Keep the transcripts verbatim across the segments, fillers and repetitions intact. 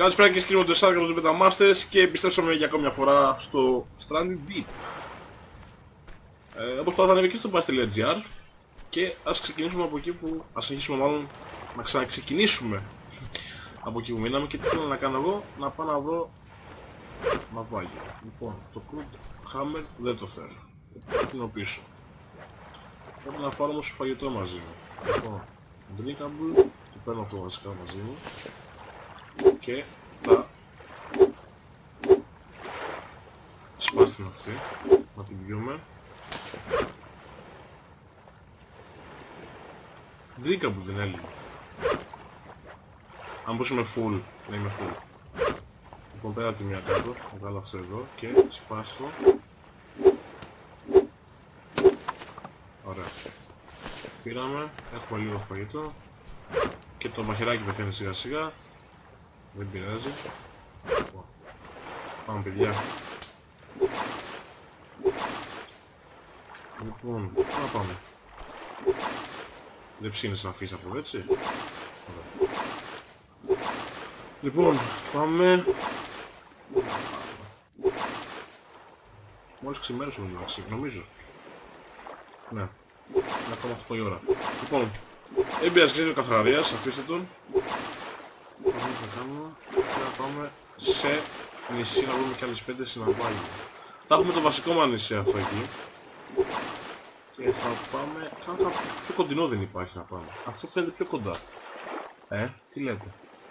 Καλησπέρα και κύριοι Μοντεσάρ, καλώς ήρθατε Metamaster και επιστρέψαμε για ακόμη μια φορά στο Stranded Deep. Ε, όπως πάντα θα ανέβει και στο bus.gr και ας ξεκινήσουμε από εκεί που... ας συνεχίσουμε μάλλον να ξαναξεκινήσουμε από εκεί που μείναμε και τι θέλω να κάνω εγώ, να πάω να βρω ναυάγιο. Λοιπόν, το Crude Hammer δεν το θέλω, το αφήνω πίσω. Πρέπει να φάρω όμως φαγητό μαζί μου. Λοιπόν, drinkable, το παίρνω αυτό βασικά μαζί μου και θα σπάσει την αυτή, να την πιούμε. Drinkable δεν έλεγε. Αν πως είμαι full, να είμαι full. Λοιπόν, πέρα από τη μία κάτω, θα βγάλω αυτό εδώ και σπάσω. Ωραία. Πήραμε, έχουμε λίγο φαγητό και το μαχαιράκι πεθαίνει σιγά σιγά. Δεν πειράζει. Πάμε παιδιά. Λοιπόν, πού να πάμε. Δεν ψήνεις να αφήσεις από έτσι. Ωραία. Λοιπόν, πάμε. Μόλις ξημέρωσε μεταξύ, νομίζω. Ναι. Είναι ακόμα οκτώ η ώρα. Λοιπόν, δεν πειράζει, ξέρει ο καθαραρίας, αφήστε τον. Πάμε θα κάνουμε και να πάμε σε νησί να βρούμε και άλλες πέντε συναυάγια. Θα έχουμε το βασικό μας νησί αυτό εκεί. Και θα πάμε... θα... πιο κοντινό δεν υπάρχει να πάμε. Αυτό φαίνεται πιο κοντά. Ε, τι λέτε.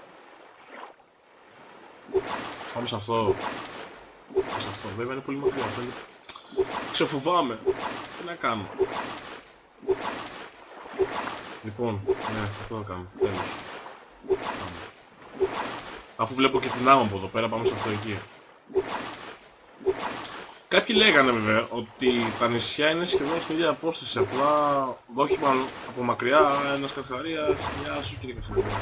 Πάμε σε αυτό. Πάμε σε αυτό. Βέβαια είναι πολύ μακριά. Φαίνεται... ξεφοβάμαι. Τι να κάνω. Λοιπόν, ναι, αυτό θα κάνουμε. Τέλος. Πάμε. Αφού βλέπω και την άμμο από εδώ πέρα, πάμε σε αυτό εκεί. Κάποιοι λέγανε βέβαια ότι τα νησιά είναι σχεδόν στην ίδια απόσταση, απλά όχι μάλλον από μακριά, ένας Καρχαρίας, γεια σου κύριε Καρχαρία.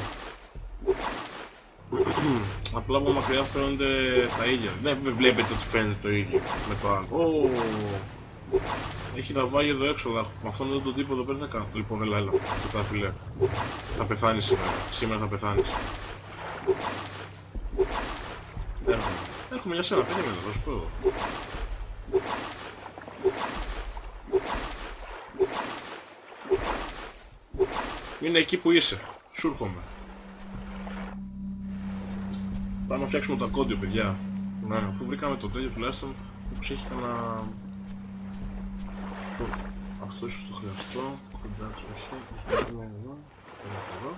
Απλά από μακριά φαίνονται τα ίδια. Δεν βλέπετε ότι φαίνεται το ίδιο με το άλλο. Oh, έχει ναυάγιο εδώ έξω, με αυτόν εδώ τον τύπο εδώ πέρα θα κάνω. Λοιπόν, έλα, έλα, και τα φιλέ. Θα πεθάνεις σήμερα, σήμερα θα πεθάνεις. Έρχομαι. Έρχομαι για σένα, περίμενε, θα σου πω εγώ. Είναι εκεί που είσαι. Σου έρχομαι. Πάμε να φτιάξουμε το ακόντιο, παιδιά. Ναι, αφού βρήκαμε το τέλειο τουλάχιστον, όπως έχει κανένα... αυτό ίσως το χρειαστώ. Εντάξει, όχι. Είναι εδώ. Είναι εδώ.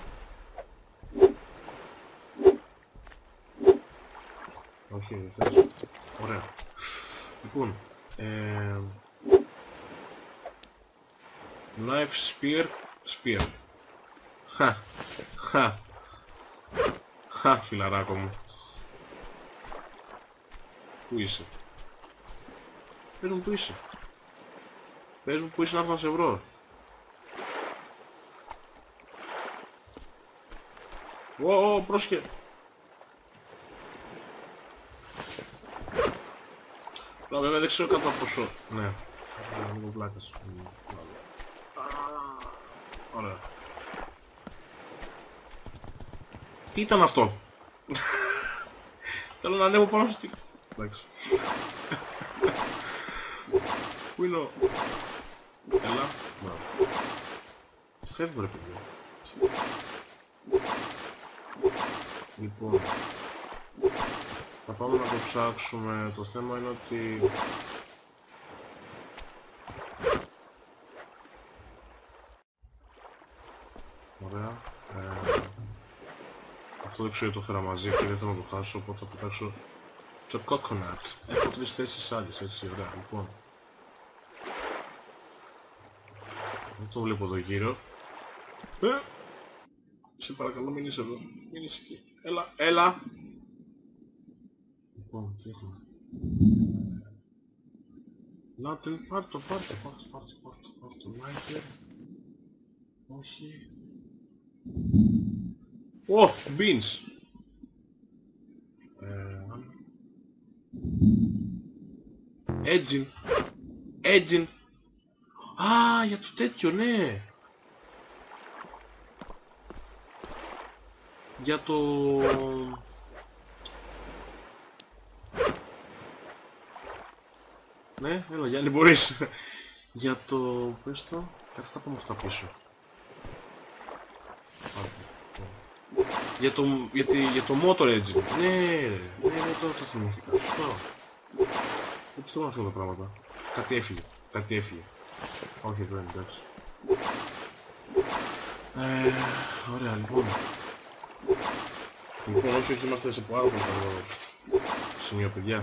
Όχι, δεν θες. Ωραία. Λοιπόν, ε... knife, spear, spear. Χα, χα, χα, φιλαράκο μου. Πού είσαι. Πες μου πού είσαι. Πες μου πού είσαι να έρθω να σε βρω. Ω, ω, πρόσχε. Τώρα βέβαια δεν ξέρω κατά πόσο... ναι, είναι λίγο βλάκας. Ωραία. Τι ήταν αυτό. Θέλω να ανέβω πάνω στη... εντάξει. Πού είναι ο... έλα. Φεύγω ρε παιδιά. Λοιπόν... θα πάμε να το ψάξουμε. Το θέμα είναι ότι... ωραία. Ε... αυτό δεν ξέρω το φέρα μαζί και δεν θέλω να το χάσω, οπότε θα πετάξω το coconut. Έχω τρεις θέσεις άλλες, έτσι, ωραία. Λοιπόν. Δεν το βλέπω εδώ γύρω. Ε! Σε παρακαλώ μην είσαι εδώ. Μην είσαι εκεί. Έλα, έλα! Λοιπόν, τι έχουμε. Λάτιν, πάρ' το, πάρ' το, πάρ' το, πάρ' το, πάρ' το, πάρ' το, Lighter. Όχι. Ω, beans! Engine. Engine. Α, για το τέτοιο, ναι. Για το... Ναι, έλα Γιάννη, μπορείς. Για το... πες το... κάτσε τα πάμε αυτά πίσω. Για το... για, τη... για το motor engine. Ναι, ρε. Ναι, ναι, τώρα το θυμήθηκα. Σωστό. Δεν πιστεύω αυτά τα πράγματα. Κάτι έφυγε. Κάτι έφυγε. Όχι, δεν είναι, εντάξει. Ε, ωραία, λοιπόν. Λοιπόν, όχι, όχι, είμαστε σε πάρα πολύ καλό σημείο, παιδιά.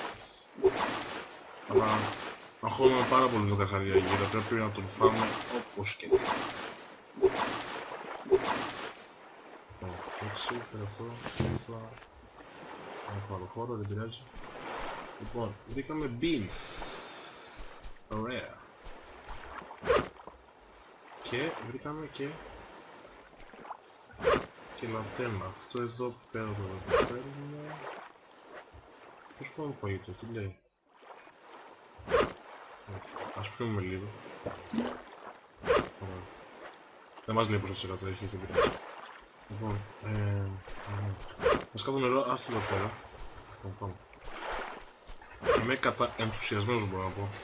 Αλλά αγχώνομαι πάρα πολύ τον Καρχαρία γύρω, πρέπει να τον φάμε όπως και είναι. Έτσι, πέρα αυτό, απλά... να έχω άλλο χώρο, δεν πειράζει. Λοιπόν, βρήκαμε beans. Ωραία. Και βρήκαμε και... και λατένα. Αυτό εδώ πέρα το παίρνουμε... πώς πάμε φαγητό, τι λέει. Ας πιούμε λίγο. Ωραία. Δεν μας λέει πόσο τοις εκατό έχει, δεν πειράζει. Λοιπόν, ε... ας κάτω νερό, ας το εδώ πέρα. Λοιπόν, πάμε. Είμαι κατα... ενθουσιασμένος μπορώ να πω.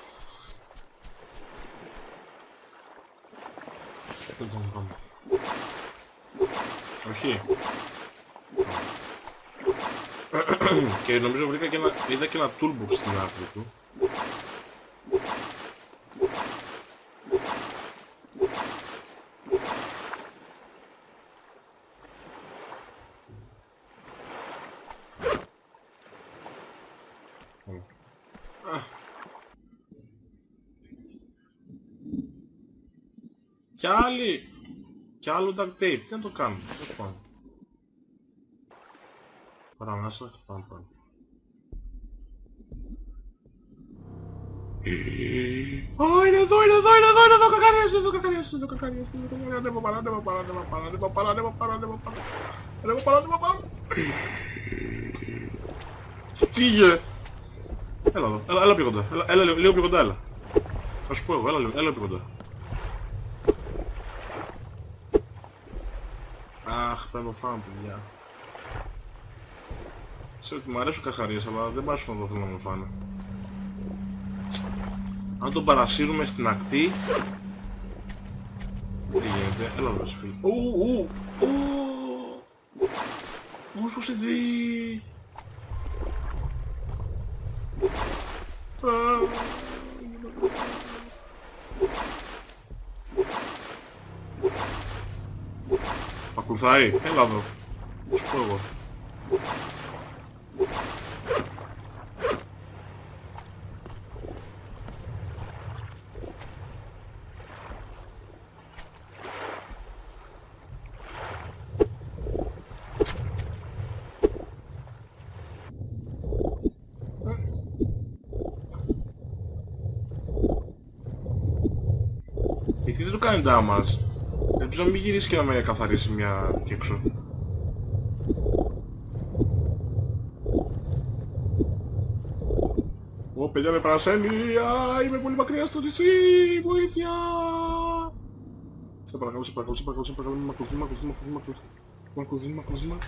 Λοιπόν, πάμε. Όχι. Και νομίζω βρήκα και ένα... είδα και ένα toolbox στην άκρη του. Κι άλλοι! Κι άλλο duct tape, τι να το κάνουμε, δεν πάμε. Παρά μέσα, πάμε πάμε. Ω, είναι εδώ, είναι εδώ, είναι εδώ, είναι εδώ, κακαριάς, είναι εδώ, κακαριάς, είναι εδώ, κακαριάς, είναι εδώ, κακαριάς, ανέβω παρά, ανέβω παρά, ανέβω παρά, ανέβω παρά, ανέβω παρά, ανέβω παρά, ανέβω παρά, ανέβω παρά. Τι είχε! Έλα εδώ, έλα, έλα πιο κοντά, έλα, έλα λίγο πιο κοντά, έλα. Θα σου πω εγώ, έλα, έλα πιο κοντά. Αχ, πρέπει να το φάμε, παιδιά. Ξέρω ότι μου αρέσουν κακαρίες, αλλά δεν πάσουν εδώ θέλω να μου φάνε. Αν τον παρασύρουμε στην ακτή... δεν γίνεται, έλα εδώ φίλε. Ου, ου, ου, μου σπούσε τι... Ακολουθάει, έλα εδώ. Σου πω εγώ. Γιατί δεν το κάνει damage. Ελπίζω να μην γυρίσει και να με καθαρίσει μια και έξω. Ω παιδιά με παρασένει, α, είμαι πολύ μακριά στο νησί, βοήθεια! Σε παρακαλώ, σε παρακαλώ, σε παρακαλώ, σε παρακαλώ, μ' ακολουθεί, μ' ακολουθεί, μ' ακολουθεί, μ' ακολουθεί, μ' ακολουθεί, μ' ακολουθεί.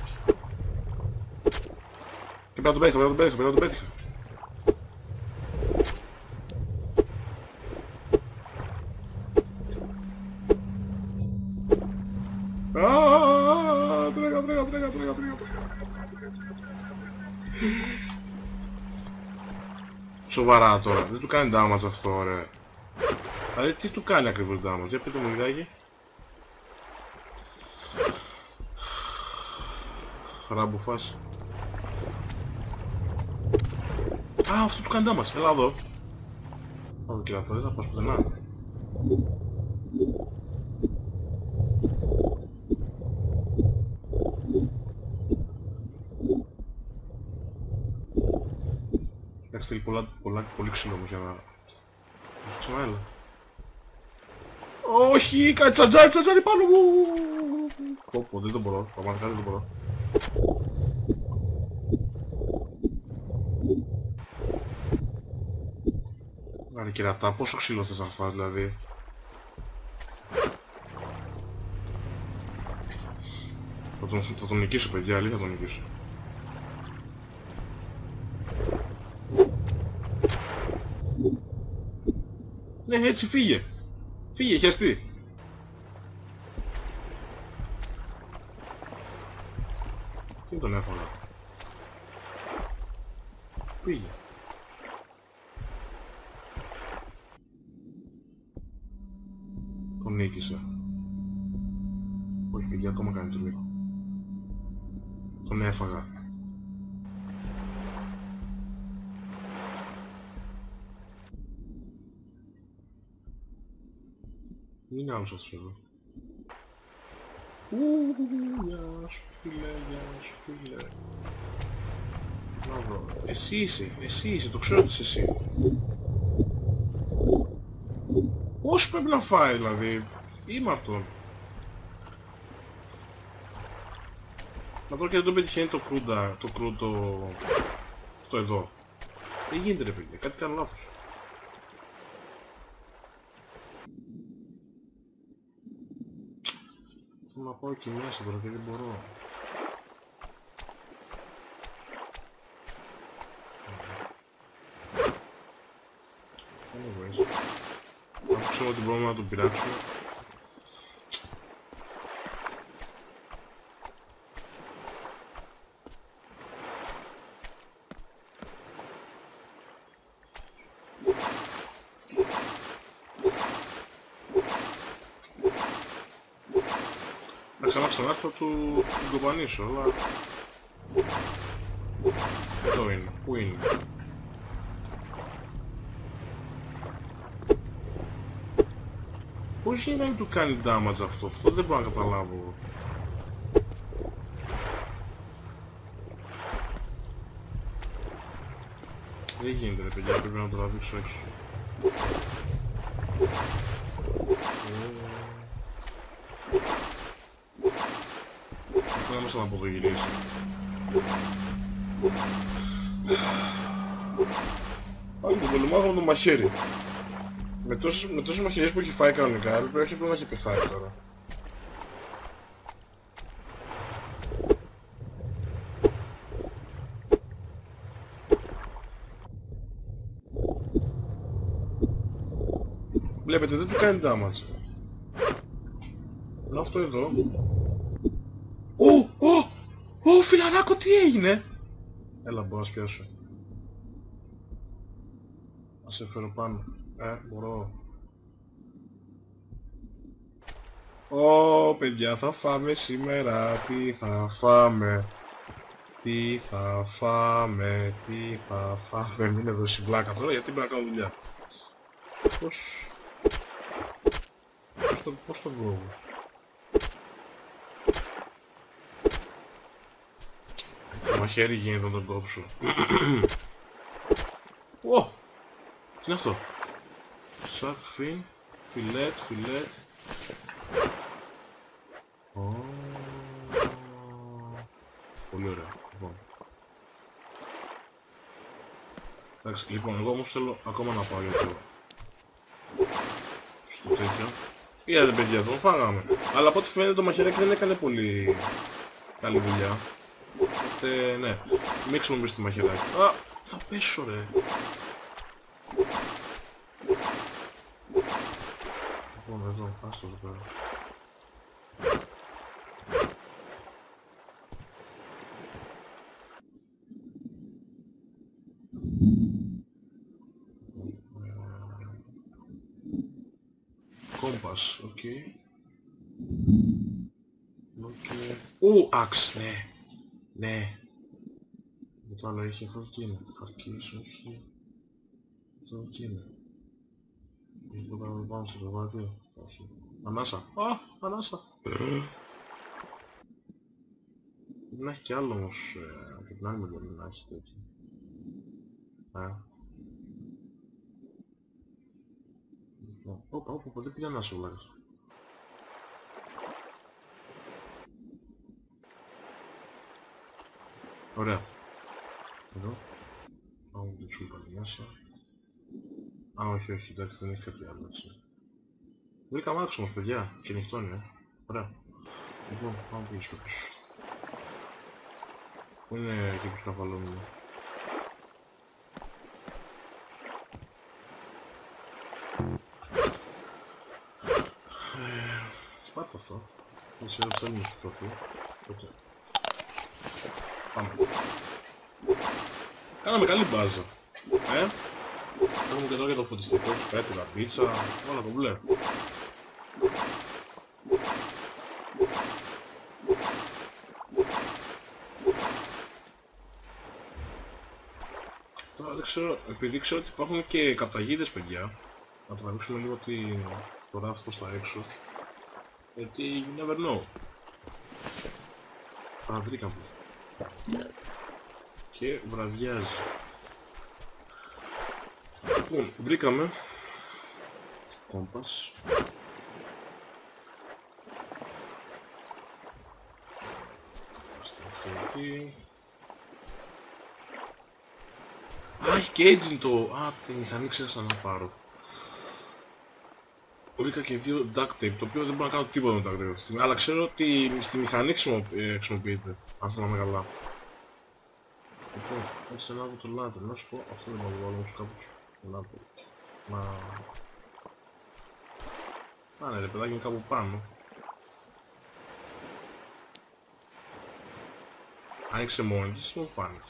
Και πέρα τον πέτυχα, πέρα τον πέτυχα, πέρα τον πέτυχα. Aaaa, τρέγα, τρέγα, τρέγα, τρέγα, τρέγα, σοβαρά τώρα, δεν του κάνει damage αυτό, ρε. Δηλαδή τι του κάνει ακριβώς damage, για πείτε μου λιγάκι. Ράμπο φάση. Α, αυτό του κάνει damage, έλα εδώ. Πάμε και αυτό, δεν θα πας πουθενά. Εντάξει, θέλει πολλά, πολλά, πολύ ξύλο όμως για να... Ξανά έλα. Όχι, κάτι τσατζάρι, τσατζάρι πάνω μου! Πω πω, δεν το μπορώ, πραγματικά δεν το μπορώ. Άρα κερατά, πόσο ξύλο θες να φας δηλαδή. Θα τον, θα τον νικήσω παιδιά, αλήθεια θα τον νικήσω. Ναι, έτσι φύγε. Φύγε, χεστή. Τι τον έφαγα. Πήγε. Τον νίκησα. Όχι παιδιά, ακόμα κάνει το λίγο. Τον έφαγα. Είναι άλλος αυτός εδώ. Ου, γεια σου φίλε, γεια σου φίλε. Να βρω. Εσύ είσαι, εσύ είσαι, το ξέρω ότι είσαι εσύ. Πώς πρέπει να φάει δηλαδή, είμαι αυτόν. Να δω και δεν το πετυχαίνει το κρούντα, το κρούτο... αυτό εδώ. Δεν γίνεται ρε παιδιά, κάτι κάνω λάθος. Θέλω να πάω εκεί μέσα τώρα και δεν μπορώ. Anyways. Αφού ξέρω ότι μπορούμε να τον πειράξουμε. Να ξανά ξανά θα του κομπανίσω, αλλά... Εδώ είναι, πού είναι. Πώς γίνεται να του κάνει damage αυτό, αυτό δεν μπορώ να καταλάβω. Δεν γίνεται ρε παιδιά, πρέπει να το τραβήξω έξω. Δεν μας να αποδογυρίσει. Πάλι τον πολεμάδο με το μαχαίρι. Με τόσες, με τόσες μαχαιρίες που έχει φάει κανονικά, πρέπει όχι να έχει πεθάνει τώρα. Βλέπετε, δεν του κάνει damage. Ενώ αυτό εδώ... Ω, ω, ω, φιλαράκο, τι έγινε! Έλα, μπορώ να σπιάσω. Ας σε φέρω πάνω. Ε, μπορώ. Ω, παιδιά, θα φάμε σήμερα. Τι θα φάμε. Τι θα φάμε. Τι θα φάμε. Μην εδώ η βλάκα τώρα, γιατί πρέπει να κάνω δουλειά. Πώς... Πώς το, πώς το βρω. Το μαχαίρι γίνεται να τον κόψω. Ω! Τι είναι αυτό. Σακ, φιν, φιλέτ, φιλέτ. Ω, πολύ ωραία. Λοιπόν. Εντάξει, λοιπόν, εγώ όμως θέλω ακόμα να πάω για το... στο τέτοιο. Είδατε παιδιά, τον φάγαμε. Αλλά από ό,τι φαίνεται το μαχαιράκι δεν έκανε πολύ καλή δουλειά. Οπότε, ναι, μην χρησιμοποιήσει το μαχαιράκι. Α, θα πέσω ρε. Λοιπόν, εδώ, άστο εδώ πέρα. Κόμπας, οκ. Οκ. Ου, αξ, ναι. Ναι. Το άλλο έχει αυτό και είναι. Χαρτκής, όχι. Αυτό και είναι. Έχει το κάνω πάνω στο δωμάτιο. Όχι. Ανάσα. Α, ανάσα. Πρέπει να έχει κι άλλο όμως. Από την άλλη μεριά να έχει τέτοιο. Α. Όπα, όπα, δεν πήγα να σε βλάκας. Ωραία. Εδώ. Πάμε την τσούπα μέσα. Α, όχι, όχι, εντάξει, δεν έχει κάτι άλλο έτσι. Βρήκα μάξι όμως, παιδιά, και νυχτώνει, ε. Ωραία. Λοιπόν, πάμε πίσω πίσω. Πού είναι εκεί που σκαφαλώνουμε. κάτω αυτό. Δεν ξέρω πως θέλει να στρωθεί. Οπότε... Πάμε. Κάναμε καλή μπάζα. Ε? Έχουμε και τώρα για το φωτιστικό, κάτι, τα πίτσα, όλα το μπλε. Τώρα δεν ξέρω, επειδή ξέρω ότι υπάρχουν και καταγίδες, παιδιά, να τραβήξουμε λίγο τη... το ράφι προς τα έξω, γιατί you never know. Α, βρήκαμε. Και βραδιάζει. Λοιπόν, βρήκαμε κόμπας. Εκεί. Α, έχει και engine το... Α, τη μηχανή ξέχασα να πάρω. Βρήκα και δύο duct tape, το οποίο δεν μπορώ να κάνω τίποτα με τα γρήγορα στιγμή, αλλά ξέρω ότι στη μηχανή χρησιμοποιείται, αν θυμάμαι καλά. Λοιπόν, έτσι να βγω το λάτρε, να σου πω, αυτό δεν μπορώ να βάλω όμως κάπως λάτρε. Να... Α, ναι ρε παιδάκι είναι κάπου πάνω. Άνοιξε μόνη της, μου φάνηκε.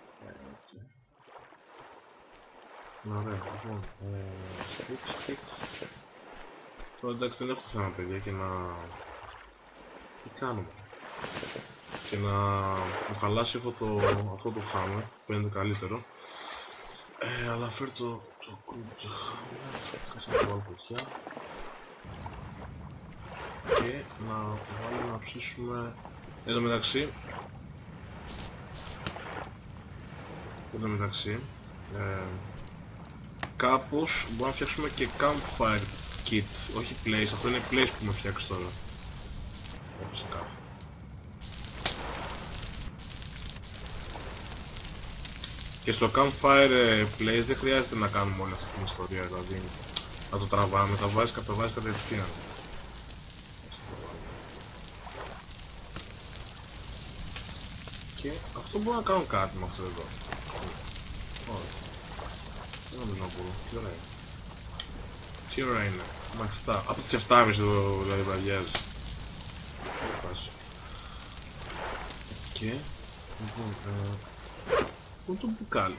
Ωραία, λοιπόν, stick, stick. Τώρα εντάξει δεν έχω θέμα παιδιά και να... Τι κάνουμε. Και να μου χαλάσει αυτό το, αυτό το χάμε, που είναι το καλύτερο. Ε, αλλά φέρ το... το κουτζχάμε, κάτσε να το βάλω πετιά. Και να βάλουμε να ψήσουμε... Εν τω μεταξύ... Εν τω μεταξύ... Ε, κάπως μπορούμε να φτιάξουμε και campfire kit, όχι place, αυτό είναι place που με φτιάξει τώρα. Έπεσε κάπου. Και στο campfire place δεν χρειάζεται να κάνουμε όλη αυτή την ιστορία, δηλαδή να το τραβάμε, τα βάζεις, τα βάζεις κατευθείαν. Και αυτό μπορώ να κάνω κάτι με αυτό εδώ. Όχι. Δεν νομίζω να μπορώ. Τι ώρα είναι. Τι ώρα είναι. Μα εφτά. Από τις εφτά και μισή εδώ δηλαδή βαριάζει. Και... Λοιπόν, ε... πού είναι το μπουκάλι.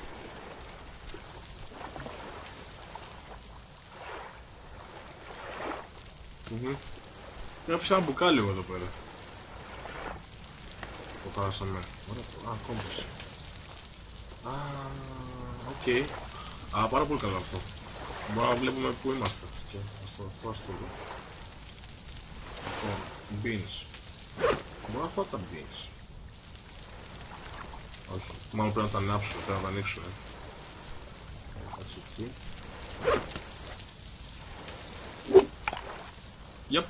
Μμμ. Να αφήσω ένα μπουκάλι εγώ εδώ πέρα. Το χάσαμε. Ωραία. Α, κόμπος. Α, οκ. Okay. Α, πάρα πολύ καλό αυτό. Μπορούμε να βλέπουμε πού είμαστε. Και ας το αυτό ας το δω. Λοιπόν, beans. Μπορώ να φάω τα beans. Όχι, μάλλον πρέπει να τα ανάψουμε, πρέπει να τα ανοίξουμε. Κάτσε εκεί. Yep.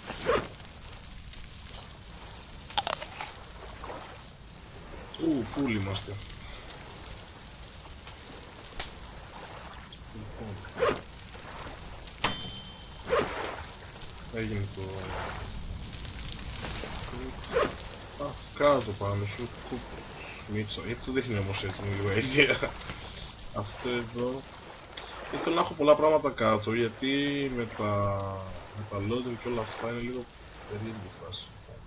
Ου, φουλ είμαστε. Έγινε το... Α, κάτω πάνω σου, μίτσο, γιατί το δείχνει όμως έτσι, είναι λίγο αίτια. Αυτό εδώ... Ήθελα να έχω πολλά πράγματα κάτω, γιατί με τα... με τα loading και όλα αυτά είναι λίγο περίεργη φάση.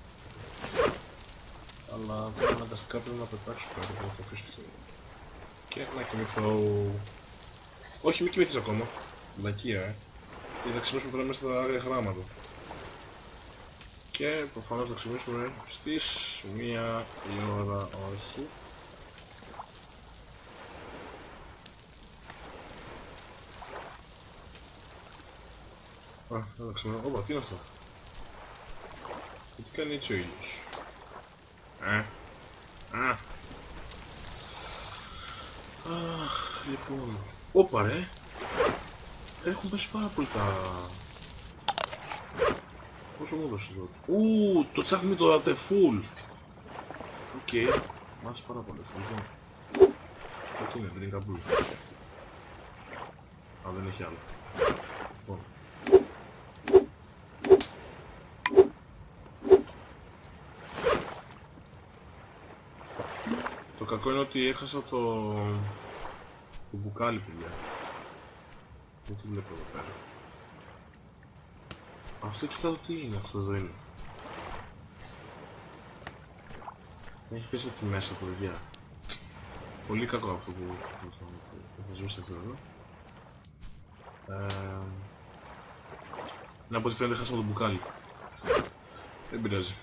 Αλλά τώρα αναγκαστικά πρέπει να πετάξω κάτι για να το αφήσω αυτό. Και να κοιμηθώ... Όχι, μην κοιμηθείς ακόμα. Λακία, ε. Γιατί θα ξυπνήσουμε τώρα μέσα στα άγρια γράμματα. Και προφανώς θα ξυπνήσουμε στις μία η ώρα, όχι. Α, θα ξυπνήσουμε. Όπα, τι είναι αυτό. Και τι κάνει έτσι ο ήλιος. Ε. Α. Αχ, λοιπόν. Όπα ρε. Έχουν πέσει πάρα πολύ τα... Πόσο μου έδωσε εδώ. Ου, το τσάκμι το δάτε full. Οκ. Okay. Μ' άρεσε πάρα πολύ. Λοιπόν. Τι είναι, drinkable. Α, δεν έχει άλλο. Λοιπόν. Το κακό είναι ότι έχασα το... το μπουκάλι, παιδιά. Δεν το βλέπω εδώ πέρα. Αυτό κοιτάω τι είναι, αυτό εδώ είναι. Έχει πέσει από τη μέσα, παιδιά. Πολύ κακό αυτό που θα ζούσε αυτό εδώ. Ε... Να πω ότι φαίνεται χάσαμε το μπουκάλι. Δεν πειράζει.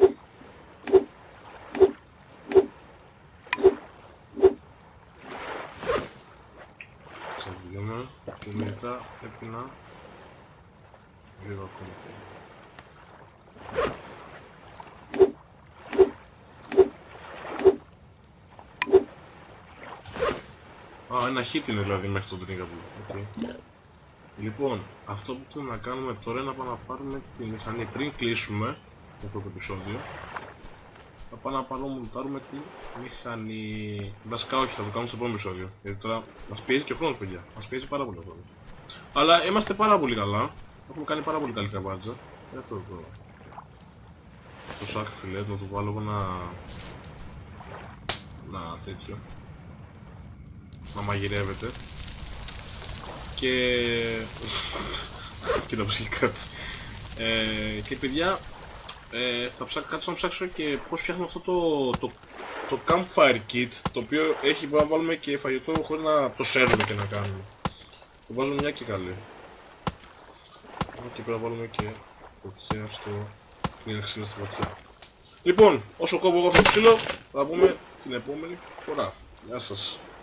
Ξαφνιόμαι και μετά πρέπει να... λίγο ακόμα θέλει. Α, ένα hit είναι δηλαδή μέχρι τον τρίγαβο. Okay. Λοιπόν, αυτό που θέλουμε να κάνουμε τώρα είναι να πάμε να πάρουμε τη μηχανή πριν κλείσουμε αυτό το επεισόδιο. Θα πάμε να πάρουμε να μοντάρουμε τη μηχανή. Βασικά όχι, θα το κάνουμε στο επόμενο επεισόδιο. Γιατί τώρα μας πιέζει και ο χρόνος, παιδιά. Μας πιέζει πάρα πολύ ο χρόνος. Αλλά είμαστε πάρα πολύ καλά. Έχουμε κάνει πάρα πολύ καλή καμπάτζα. Για αυτό το... το σάκ φιλέτ, να του βάλω εγώ ένα... ένα τέτοιο. Να μαγειρεύεται. Και... και να ψυχεί κάτι. Ε, και παιδιά, ε, θα ψάξω, κάτσω να ψάξω και πώς φτιάχνουμε αυτό το, το, το campfire kit, το οποίο έχει να βάλουμε και φαγητό χωρίς να το σέρνουμε και να κάνουμε. Το βάζουμε μια και καλή. Και πρέπει να βάλουμε και φωτιά στο... μια ξύλα στη φωτιά. Λοιπόν, όσο κόβω εγώ αυτό το ξύλο, θα πούμε την επόμενη φορά. Γεια σας.